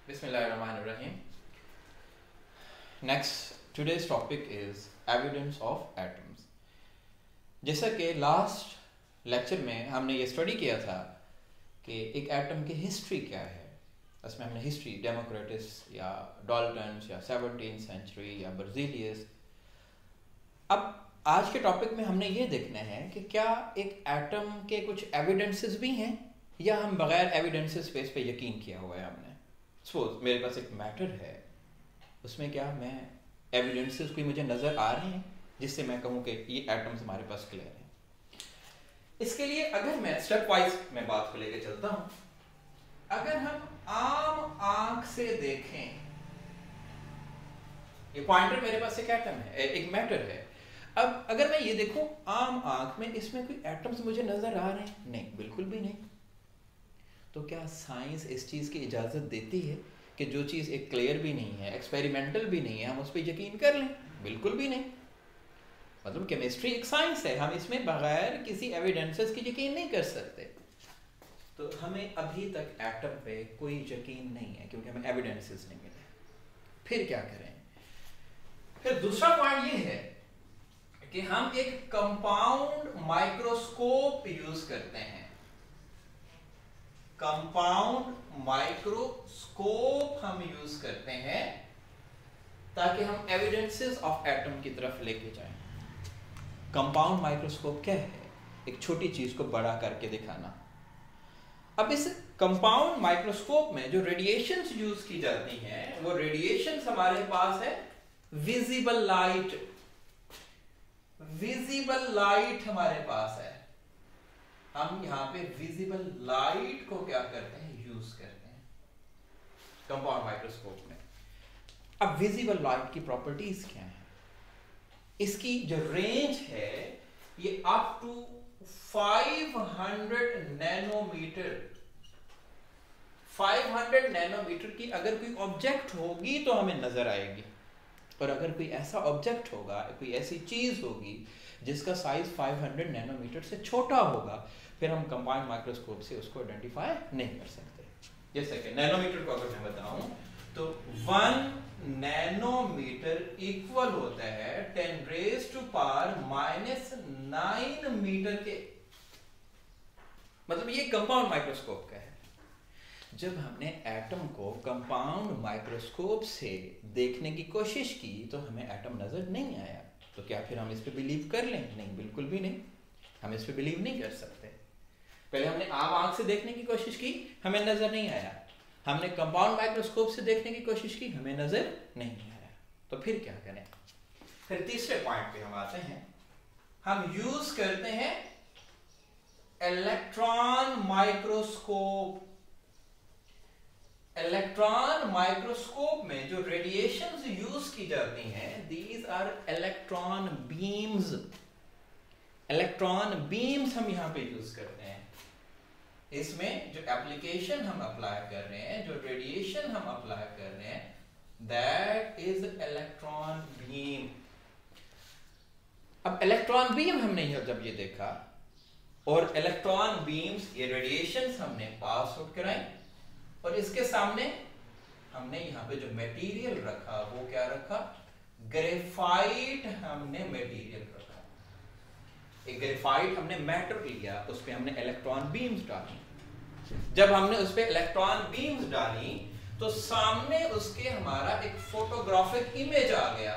Bismillahirrahmanirrahim. Next, today's topic is evidence of atoms. जैसा कि last lecture में हमने ये स्टडी किया था कि एक एटम की हिस्ट्री क्या है, उसमें हमने हिस्ट्री डेमोक्रेटिस या डाल्टन्स या 17th सेंचुरी या बर्जीलियस। अब आज के टॉपिक में हमने ये देखना है कि क्या एक एटम के कुछ एविडेंसेस भी हैं या हम बगैर एविडेंसेस पे इस पे यकीन किया हुआ है हमने। सपोज मेरे पास एक मैटर है, उसमें क्या मैं एविडेंसेस कोई मुझे नज़र आ रहे हैं जिससे मैं कहूँ कि ये एटम्स हमारे पास क्लियर हैं। इसके लिए अगर मैं स्टेप वाइज मैं बात को लेकर चलता हूँ, अगर हम आम आंख से देखें, ये पॉइंटर मेरे पास एक एटम है, एक मैटर है। अब अगर मैं ये देखूं आम आंख में, इसमें कोई एटम्स मुझे नजर आ रहे हैं? नहीं, बिल्कुल भी नहीं। तो क्या साइंस इस चीज की इजाजत देती है कि जो चीज एक क्लियर भी नहीं है, एक्सपेरिमेंटल भी नहीं है, हम उस पर यकीन कर लें? बिल्कुल भी नहीं। मतलब केमिस्ट्री एक साइंस है, हम इसमें बगैर किसी एविडेंसेस की यकीन नहीं कर सकते। तो हमें अभी तक एटम पे कोई यकीन नहीं है क्योंकि हमें एविडेंसेस नहीं मिले। फिर क्या करें? फिर दूसरा पॉइंट ये है कि हम एक कंपाउंड माइक्रोस्कोप यूज करते हैं। कंपाउंड माइक्रोस्कोप हम यूज करते हैं ताकि हम एविडेंसेस ऑफ एटम की तरफ लेके जाएं। कंपाउंड माइक्रोस्कोप क्या है? एक छोटी चीज को बड़ा करके दिखाना। अब इस कंपाउंड माइक्रोस्कोप में जो रेडिएशंस यूज की जाती हैं, वो रेडिएशंस हमारे पास है विजिबल लाइट। विजिबल लाइट हमारे पास है। हम यहां पे विजिबल लाइट को क्या करते हैं? यूज करते हैं कंपाउंड माइक्रोस्कोप में। अब विजिबल लाइट की प्रॉपर्टीज क्या है? इसकी जो रेंज है ये अप टू 500 नैनोमीटर। 500 नैनोमीटर की अगर कोई ऑब्जेक्ट होगी तो हमें नजर आएगी, और अगर कोई ऐसा ऑब्जेक्ट होगा, कोई ऐसी चीज होगी जिसका साइज 500 नैनोमीटर से छोटा होगा, फिर हम कंबाइंड माइक्रोस्कोप से उसको आइडेंटिफाई नहीं कर सकते। जैसे कि नैनोमीटर को अगर मैं बताऊं तो 1 नैनोमीटर इक्वल होता है 10⁻⁻⁹ मीटर के। मतलब ये कंपाउंड माइक्रोस्कोप का है। जब हमने एटम को कंपाउंड माइक्रोस्कोप से देखने की कोशिश की तो हमें एटम नजर नहीं आया। तो क्या फिर हम इस पे बिलीव कर लें? नहीं, बिल्कुल भी नहीं। हम इस पे बिलीव नहीं कर सकते। पहले हमने आम आंख से देखने की कोशिश की, हमें नजर नहीं आया। हमने कंपाउंड माइक्रोस्कोप से देखने की कोशिश की, हमें नजर नहीं आया। तो फिर क्या करें? फिर तीसरे पॉइंट पे हम आते हैं। हम यूज करते हैं इलेक्ट्रॉन माइक्रोस्कोप। इलेक्ट्रॉन माइक्रोस्कोप में जो रेडिएशंस यूज की जाती हैं, these are electron beams. Electron beams हम यहां पे यूज करते हैं। इसमें जो एप्लीकेशन हम अप्लाई कर रहे हैं, जो रेडिएशन हम अप्लाई कर रहे हैं, दैट इज इलेक्ट्रॉन बीम। अब इलेक्ट्रॉन बीम हमने जब ये देखा और इलेक्ट्रॉन बीम्स, ये रेडिएशंस हमने पास आउट कराई, और इसके सामने हमने यहाँ पे जो मटेरियल रखा वो क्या रखा? ग्रेफाइट हमने मटेरियल रखा। एक ग्रेफाइट हमने मैटर लिया, उस पे हमने इलेक्ट्रॉन बीम्स डाली। जब हमने उस पे इलेक्ट्रॉन बीम्स डाली तो सामने उसके हमारा एक फोटोग्राफिक इमेज आ गया।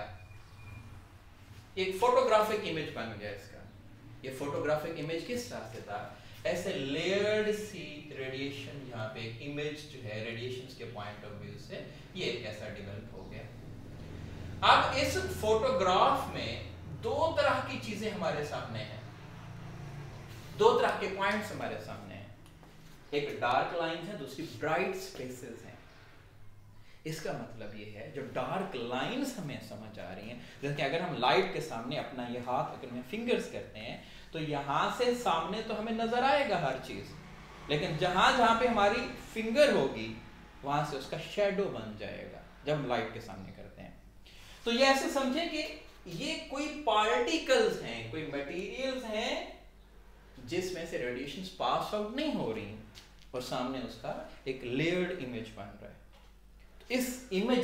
एक फोटोग्राफिक इमेज बन गया इसका। ये फोटोग्राफिक इमेज किस तरह से था? ऐसे लेयर्ड सी रेडिएशन, यहाँ पे एक इमेज जो है रेडिएशंस के पॉइंट ऑफ व्यू से ये ऐसा डेवलप हो गया। अब इस फोटोग्राफ में दो तरह की चीजें हमारे सामने हैं, दो तरह के पॉइंट्स हमारे सामने हैं। एक डार्क लाइंस है, दूसरी ब्राइट स्पेसेस हैं। इसका मतलब ये है जो डार्क लाइंस हमें समझ आ रही हैं, जैसे कि अगर हम लाइट के सामने अपना ये हाथ अगर हम फिंगर्स करते हैं तो यहां से सामने तो हमें नजर आएगा हर चीज, लेकिन जहां जहां पे हमारी फिंगर होगी वहां से उसका शेडो बन जाएगा जब हम लाइट के सामने करते हैं। तो ये ऐसे समझें कि ये कोई पार्टिकल्स हैं, कोई मटेरियल्स हैं जिसमें से रेडिएशंस पास आउट नहीं हो रही और सामने उसका एक लेयर्ड इमेज बन रहा है। इस इमेज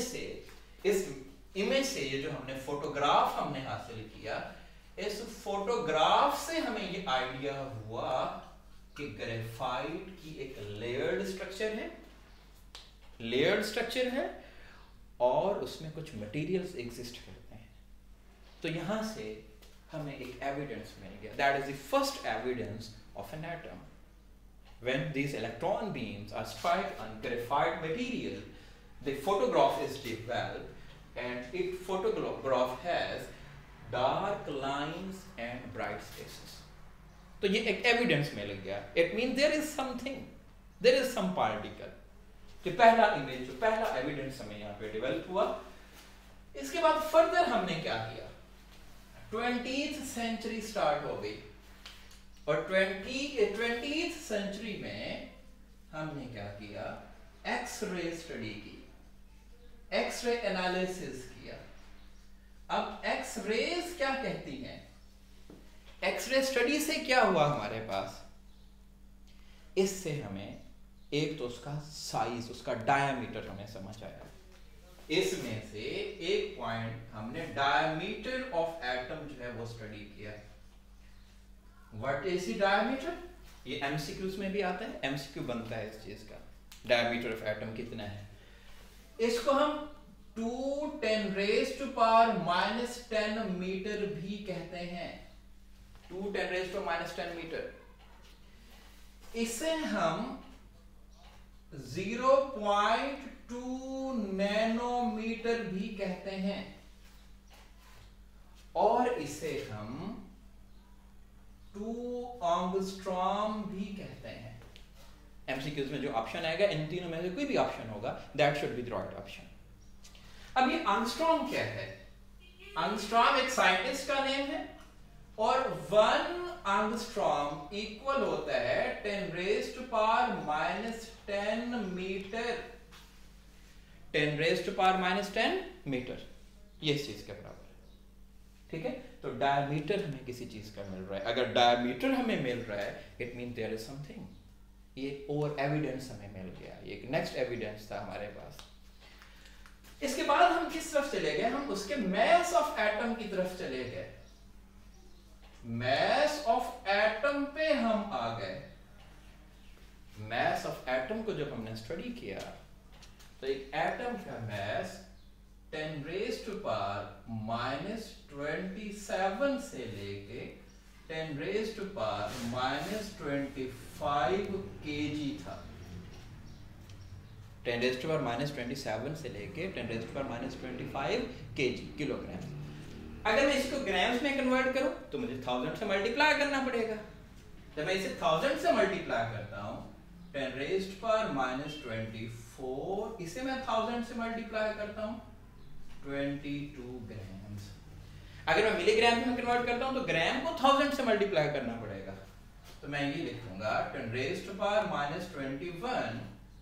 से ये जो हमने फोटोग्राफ हमने हासिल किया, इस फोटोग्राफ से हमें ये आइडिया हुआ कि ग्रेफाइट की एक लेयर्ड स्ट्रक्चर है और उसमें कुछ मटेरियल्स एग्जिस्ट करते हैं। तो यहां से हमें एक एविडेंस मिल गया, that is the first evidence of an atom. When these electron beams are struck on graphite material, the photograph is developed and it photograph has dark lines and bright spaces. तो ये एक evidence मिल गया। It means there is something, there is some particle। कि पहला image, जो पहला evidence हमें यहाँ पे डेवलप हुआ। इसके बाद फर्दर हमने क्या किया, 20th सेंचुरी स्टार्ट हो गई और 20th सेंचुरी में हमने क्या किया, एक्सरे स्टडी की, एक्सरे एनालिसिस किया। अब एक्सरेज क्या कहती हैं, एक्सरे स्टडी से क्या हुआ हमारे पास, इससे हमें एक तो उसका साइज, उसका डायमीटर हमें समझ आया। इसमें से एक पॉइंट हमने डायमीटर ऑफ एटम जो है वो स्टडी किया। What is the diameter? ये MCQs में भी आता है, MCQ बनता है इस चीज का, डायमीटर ऑफ एटम कितना है। इसको हम 2×10⁻⁻10 मीटर भी कहते हैं, 2×10⁻10 मीटर। इसे हम 0.2 नैनोमीटर भी कहते हैं और इसे हम 2 एंगस्ट्रॉम भी कहते हैं। एमसीक्यूज में जो ऑप्शन आएगा इन तीनों में से कोई भी ऑप्शन होगा, that should be the right option. अब ये एंगस्ट्रॉम क्या है, एंगस्ट्रॉम एक साइंटिस्ट का नेम है और 1 एंगस्ट्रॉम इक्वल होता है 10⁻⁻10 मीटर, 10⁻⁻10 मीटर, ये इस चीज के बराबर है। ठीक है, तो डायमीटर हमें किसी चीज का मिल रहा है, अगर डायमीटर हमें मिल रहा है it mean there is something. ये और एविडेंस हमें मिल गया, ये एक नेक्स्ट एविडेंस था हमारे पास। इसके बाद हम किस तरफ चले गए, हम उसके मैस ऑफ एटम की तरफ चले गए। मैस ऑफ एटम पे हम आ गए। मैस ऑफ एटम को जब हमने स्टडी किया तो एक एटम का मैस 10⁻⁻27 से लेके 10⁻⁻25 kg था। 10⁻⁻27 से लेके 10⁻⁻25 kg, किलोग्राम। अगर मैं इसको ग्राम्स में कन्वर्ट करूं तो मुझे 1000 से मल्टीप्लाई करना पड़ेगा। जब मैं इसे 1000 से मल्टीप्लाई करता हूं 10⁻⁻24, इसे मैं 1000 से मल्टीप्लाई करता हूं 22 ग्राम्स। अगर मैं मिलीग्राम में कन्वर्ट करता हूं तो ग्राम को 1000 से मल्टीप्लाई करना पड़ेगा। तो मैं ये लिखूंगा 10⁻⁻21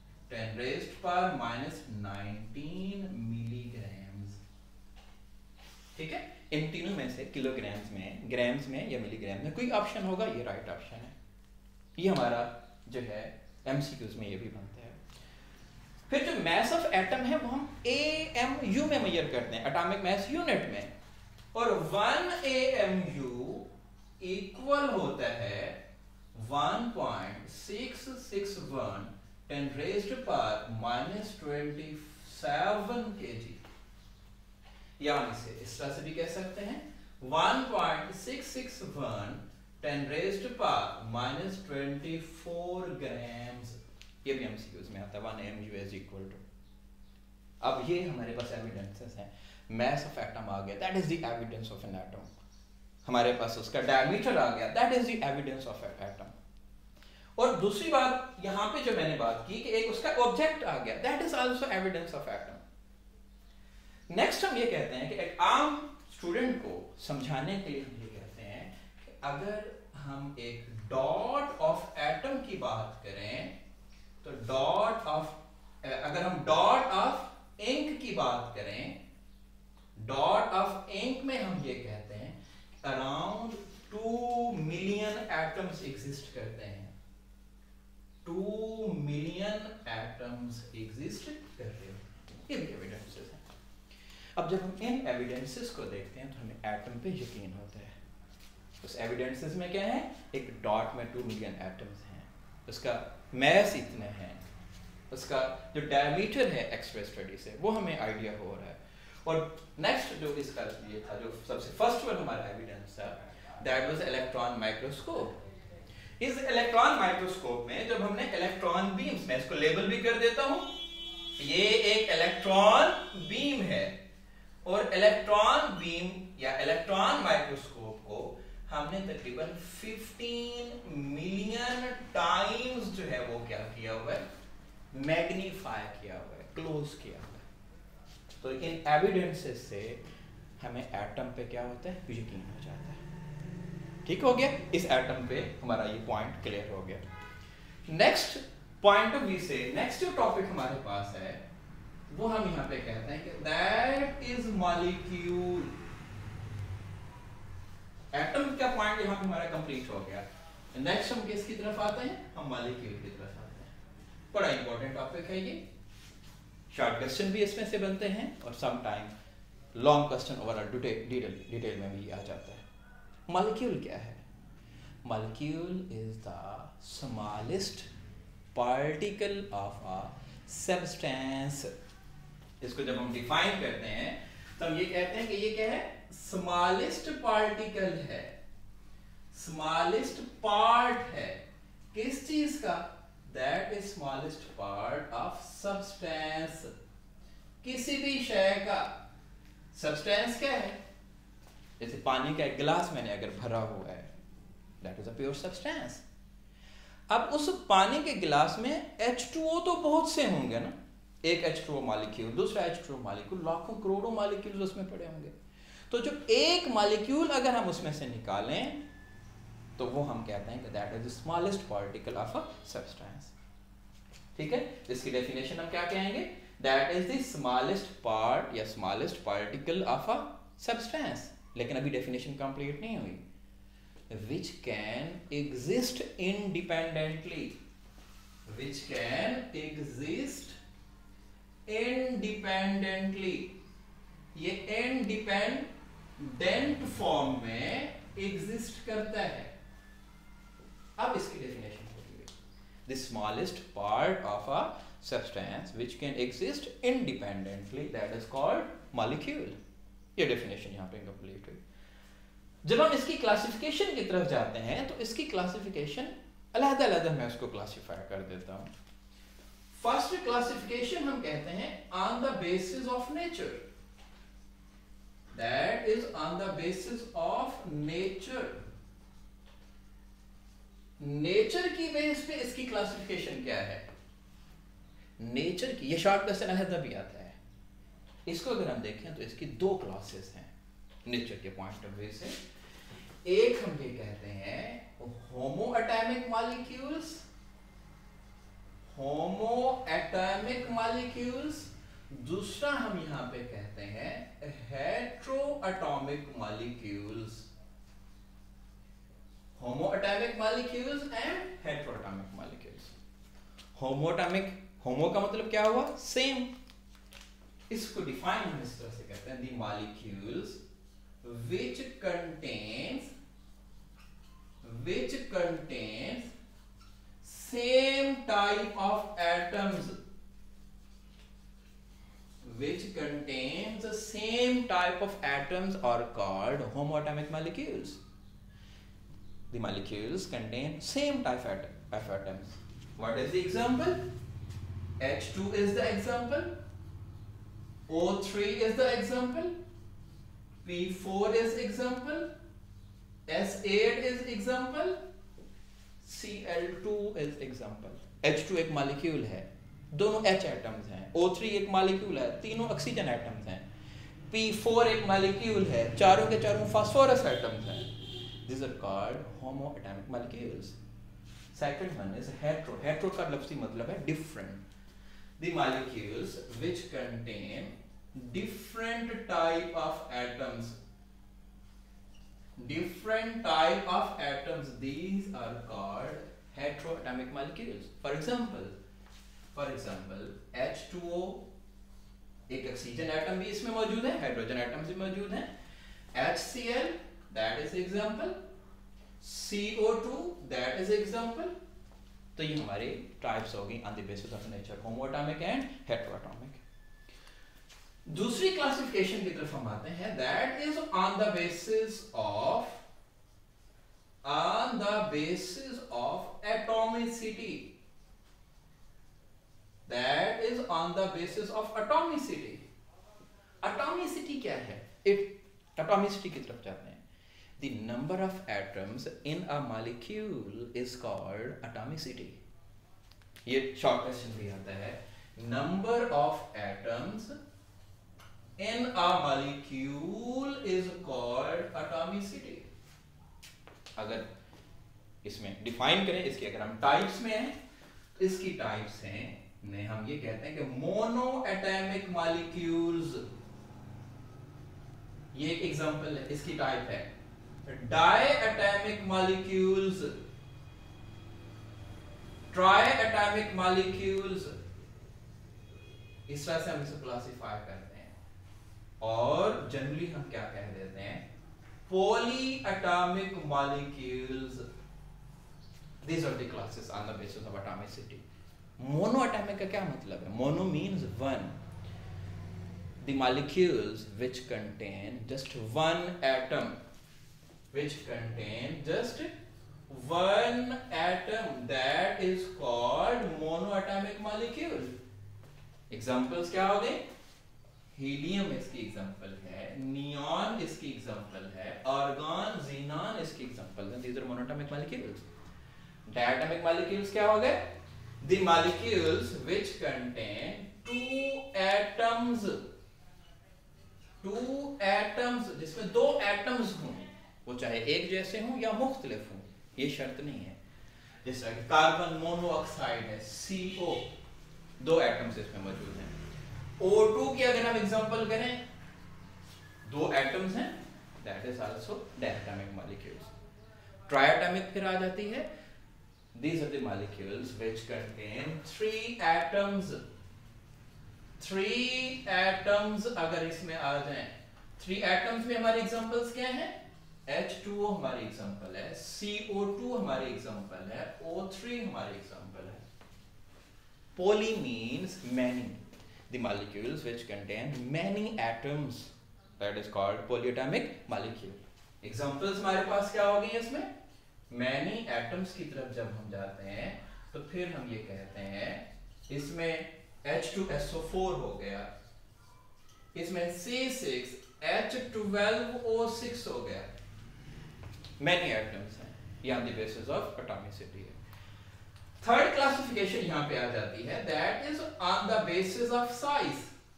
10⁻⁻19 मिलीग्राम्स। ठीक है, इन तीनों में से किलोग्राम्स में, ग्राम्स में या मिलीग्राम में कोई ऑप्शन होगा, ये राइट ऑप्शन है। ये हमारा जो है एमसीक्यूज में ये भी बनता है। फिर जो मैस ऑफ एटम है वो हम AMU में मेजर करते हैं, एटॉमिक मैस यूनिट में, और 1 AMU इक्वल होता है 1.661 10⁻⁻27 kg। या इसे इस तरह से भी कह सकते हैं 1.661 10⁻⁻24 ग्राम्स। ये भी एमसीक्यूज में आता है, 1 AMU इज इक्वल टू। अब ये हमारे पास एविडेंसेस हैं, मैस ऑफ एटम आ गया, that is the evidence of an atom. हमारे पास उसका डायमीटर आ गया, that is the evidence of atom. और दूसरी बात यहां पे जो मैंने बात की कि एक उसका ऑब्जेक्ट आ गया, that is also evidence of atom. Next हम ये कहते हैं कि एक आम स्टूडेंट को समझाने के लिए हम ये कहते हैं कि अगर हम एक डॉट ऑफ एटम की बात करें तो अगर हम डॉट ऑफ इंक की बात करें, डॉट ऑफ इंक में हम ये कहते हैं अराउंड 2 मिलियन एटम्स एग्जिस्ट करते हैं। 2 मिलियन एटम्स एग्जिस्ट कर रहे हैं। ये अब जब हम इन एविडेंसेस को देखते हैं तो हमें एटम पे यकीन होता है। उस एविडेंसेस में क्या है, एक डॉट में 2 मिलियन एटम्स हैं, उसका मैस इतने हैं, उसका जो डायमीटर है एक्सरे स्टडी से वो हमें आइडिया हो रहा है। और नेक्स्ट जो इसका ये था, जो सबसे फर्स्ट वन हमारा एविडेंस था, दैट वाज इलेक्ट्रॉन माइक्रोस्कोप। इस इलेक्ट्रॉन माइक्रोस्कोप में जब हमने इलेक्ट्रॉन बीम्स, मैं इसको लेबल भी कर देता हूं, ये एक इलेक्ट्रॉन बीम है, और इलेक्ट्रॉन बीम या इलेक्ट्रॉन माइक्रोस्कोप को हमने तकरीबन 15 मिलियन टाइम्स जो है वो क्या किया हुआ है, मैग्नीफाई किया हुआ है, क्लोज किया हुआ है। तो इन एविडेंसेस से हमें एटम पे क्या होता है, यकीन हो जाता है। ठीक हो गया, इस एटम पे हमारा ये पॉइंट क्लियर हो गया। नेक्स्ट पॉइंट ऑफ व्यू से नेक्स्ट जो टॉपिक हमारे पास है वो हम यहाँ पे कहते हैं कि दैट इज मॉलिक्यूल। एटम का पॉइंट यहाँ पे हमारा कंप्लीट हो गया। नेक्स्ट हम किसकी तरफ आते हैं, हम मॉलिक्यूल की तरफ आते हैं। बड़ा इंपॉर्टेंट टॉपिक है ये, शॉर्ट क्वेश्चन भी इसमें से बनते हैं और some time long question overall detail में भी आ जाता है। मॉलिक्यूल क्या है? Molecule is the smallest particle of a substance. इसको जब हम डिफाइन करते हैं तो हम ये कहते हैं कि ये क्या है, स्मॉलेस्ट पार्टिकल है, स्मॉलेस्ट पार्ट है किस चीज का, that is smallest part of substance. किसी भी शय का सब्सटेंस क्या है, जैसे पानी का एक गिलास मैंने अगर भरा हुआ है, that is a pure substance. अब उस पानी के गिलास में H2O तो बहुत से होंगे ना, एक H2O मॉलिक्यूल, दूसरा H2O मॉलिक्यूल, लाखों करोड़ों मॉलिक्यूल्स उसमें पड़े होंगे। तो जो एक मॉलिक्यूल अगर हम उसमें से निकालें तो वो हम कहते हैं कि that is the smallest particle of a substance. ठीक है, इसकी डेफिनेशन हम क्या कहेंगे, that is the smallest part या smallest particle of a substance. लेकिन अभी डेफिनेशन कंप्लीट नहीं हुई। which can exist independently, which can exist independently। ये इंडिपेंडेंट फॉर्म में एग्जिस्ट करता है। अब इसकी डेफिनेशन होगी, the smallest part of a substance which can exist independently, that is called molecule। ये डेफिनेशन यहां पे कंप्लीट हुई। जब हम इसकी क्लासिफिकेशन की तरफ जाते हैं तो इसकी क्लासिफिकेशन अलग-अलग मैं उसको क्लासिफाई कर देता हूं। फर्स्ट क्लासिफिकेशन हम कहते हैं on the basis of nature, that is on the basis of nature. Nature की बेस पे इसकी क्लासिफिकेशन क्या है, नेचर की, ये शॉर्ट क्वेश्चन अलग भी आता है। इसको अगर हम देखें तो इसकी 2 क्लासेस हैं नेचर के पॉइंट ऑफ व्यू से। एक हम ये कहते हैं homo atomic molecules, homo atomic molecules. दूसरा हम यहां पे कहते हैं hetero atomic molecules, homo atomic molecules and hetero atomic molecules. Homo atomic, homo का मतलब क्या हुआ, सेम। इसको डिफाइन हम इस तरह से कहते हैं the molecules which contains same type of atoms, which contains the same type of atoms are called homoatomic molecules। The molecules contain same type of atoms। What is the example? H2 is the example, O3 is the example, P4 is example, S8 is example, Cl2 is example। H2 एक molecule है, दोनों H atoms हैं। O3 एक molecule है, तीनों oxygen atoms हैं। P4 एक molecule है, चारों के चारों फास्फोरस एटम्स हैं। These are called homoatomic molecules। Second one is hetero। Hetero का लफ्ज़ी मतलब है different। The molecules which contain different type of atoms, different type of atoms, these are called heteroatomic molecules। For example H2O एक oxygen atom भी इसमें मौजूद है, hydrogen atom भी मौजूद है। HCl that is example, CO2 that is example. तो ये हमारे टाइप्स हो गई on the basis of nature, homoatomic and heteroatomic. दूसरी क्लासिफिकेशन की तरफ हम आते हैं, that is on the basis of atomicity. That is on the basis of atomicity. Atomicity क्या है? Atomicity की तरफ जाते हैं। The number of atoms in a molecule is called atomicity. ये शॉर्ट क्वेश्चन भी आता है। Number of atoms in a molecule is called atomicity. अगर इसमें डिफाइन करें, इसकी अगर हम टाइप्स में हैं, तो इसकी टाइप्स हैं, ने हम ये कहते हैं कि मोनो एटॉमिक मॉलिक्यूल्स, ये एक एग्जांपल है, इसकी टाइप है। Diatomic molecules, triatomic molecules, इस तरह से हम इसे क्लासिफाई करते हैं। और जनरली हम क्या कह देते हैं, polyatomic molecules. These are the classes on the basis of atomicity. Monoatomic का क्या मतलब है? Mono means one. The molecules which contain just one atom, that is called monoatomic molecule. Examples क्या हो गए? हीलियम इसकी एग्जांपल है, neon इसकी एग्जांपल है, आर्गन, जीनॉन इसकी एग्जांपल है। These are monoatomic molecules. Diatomic molecules क्या हो गए? The molecules which contain two atoms, जिसमें दो atoms हों, वो चाहे एक जैसे हों या मुख्तलिफ हों, ये शर्त नहीं है। जैसे कार्बन मोनोऑक्साइड है, CO, दो एटम्स इसमें मौजूद हैं। O2 की अगर हम एग्जांपल करें, दो एटम्स हैं, that is also diatomic molecules. Triatomic फिर आ जाती है, these are the molecules which contain three atoms अगर इसमें आ जाएं, three atoms में हमारे एग्जांपल्स क्या हैं? H2O हमारी एग्जांपल है, CO2 हमारी एग्जांपल है, O3 हमारी एग्जांपल है। Poly means many. The molecules which contain many atoms, that is called polyatomic molecule. Examples हमारे पास क्या हो गई इसमें? Many atoms की तरफ जब हम जाते हैं, तो फिर हम ये कहते हैं, इसमें H2SO4 हो गया, इसमें C6H12O6 हो गया। Many atoms हैं, ये on the basis of atomicity है। थर्ड क्लासिफिकेशन यहां पे आ जाती है, that is on the basis of size.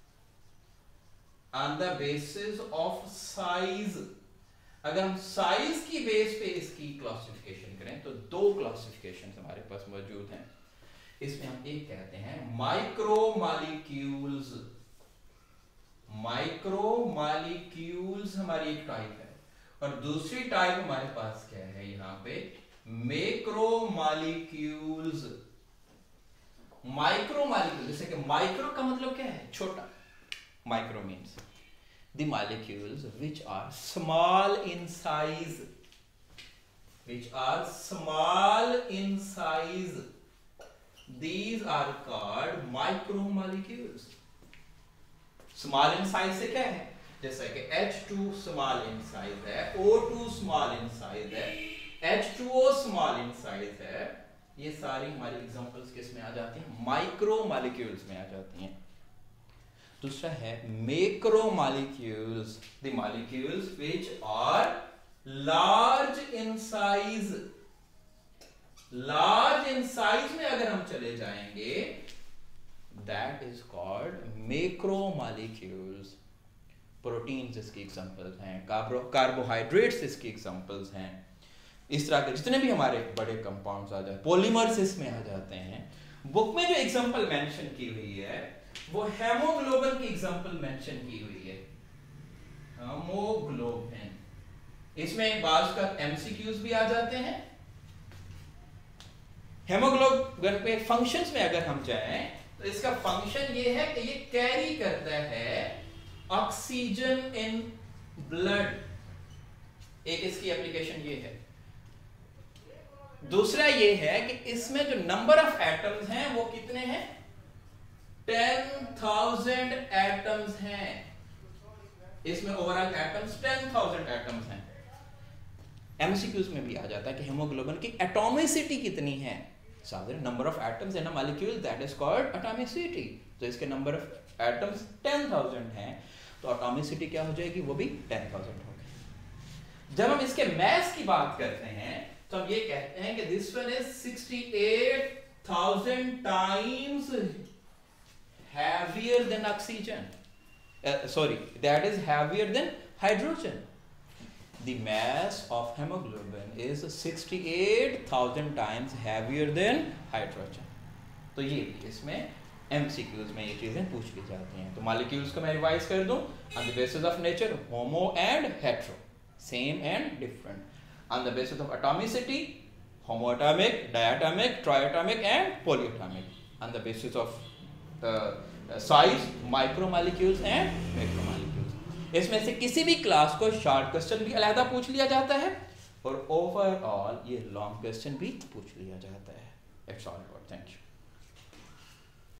On the basis of size, अगर हम साइज की बेस पे इसकी क्लासिफिकेशन करें, तो दो क्लासिफिकेशन हमारे पास मौजूद हैं। इसमें हम एक कहते हैं माइक्रोमॉलिक्यूल्स। माइक्रोमॉलिक्यूल्स हमारी एक टाइप है, और दूसरी टाइप हमारे पास क्या है यहां पे, मैक्रोमॉलिक्यूल्स। माइक्रोमॉलिक्यूल, जैसे कि माइक्रो का मतलब क्या है? छोटा। Micro means the molecules which are small in size, these are called micromolecules. small in size से क्या है? जैसा कि H2 small in size है, O2 small in size है, H2O small in size है, ये सारी हमारी एग्जांपल्स किस में आ जाती हैं? माइक्रोमॉलिक्यूल्स में आ जाती हैं। दूसरा है macromolecules, the molecules which are large in size. Large in size में अगर हम चले जाएंगे, that is called macromolecules. Proteins इसकी एग्जांपल्स हैं, कार्बोहाइड्रेट्स इसकी एग्जांपल्स हैं। इस तरह के जितने भी हमारे बड़े कंपाउंड्स आ जाते हैं, पॉलीमर्स इसमें आ जाते हैं। बुक में जो एग्जांपल मेंशन की हुई है, वो हेमोग्लोबिन की एग्जांपल मेंशन की हुई है। हेमोग्लोबिन, इसमें बाज का एमसीक्यूज भी आ जाते हैं। हेमोग्लोबिन पे फंक्शंस में अगर हम जाएं, तो तो इसका फंक्शन ये है कि ये कैरी करता है ऑक्सीजन इन ब्लड, एक इसकी एप्लीकेशन ये है। दूसरा ये है कि इसमें जो नंबर ऑफ एटम्स हैं वो कितने हैं, 10,000 एटम्स हैं। इसमें ओवरऑल एटम्स 10,000 एटम्स हैं। एमसीक्यूज में भी आ जाता है कि हेमोग्लोबिन की एटॉमिसिटी कितनी है, साधारण number of atoms in a molecule, that is called atomicity. तो इसके नंबर ऑफ एटम्स 10,000 हैं, तो एटॉमिसिटी क्या हो जाएगी, वो भी 10,000 हो गई। जब हम इसके मास की बात करते हैं तो हम ये कहते हैं कि this one is 68,000 times heavier than oxygen, that is heavier than hydrogen. The mass of hemoglobin is 68,000 times heavier than hydrogen. तो ये इसमें MCQs में ये चीजें पूछ ली जाती हैं। तो मॉलिक्यूल्स को मैं रिवाइज कर दूं, on the basis of nature homo and hetero, same and different. On the basis of atomicity, homoatomic, diatomic, triatomic and polyatomic. On the basis of size, micromolecules and macromolecules. इसमें से किसी भी class को short question भी अलहदा पूछ लिया जाता है और ओवरऑल ये लॉन्ग क्वेश्चन भी पूछ लिया जाता है। It's all about, thank you.